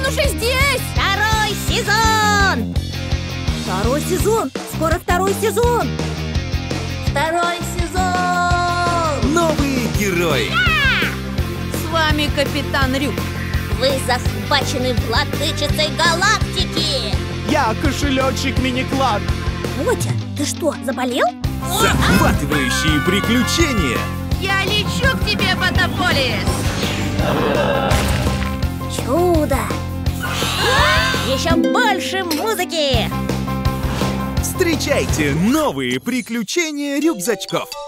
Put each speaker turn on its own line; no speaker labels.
уже здесь!
Второй сезон!
Второй сезон! Скоро второй сезон!
Второй сезон!
Новые герои!
С вами Капитан Рюк.
Вы захвачены владычицей галактики!
Я кошелечек мини-клад.
Мотя, ты что, заболел?
Захватывающие приключения!
Я лечу к тебе, Ботополис!
Чудо!
Еще больше музыки!
Встречайте новые приключения рюкзачков!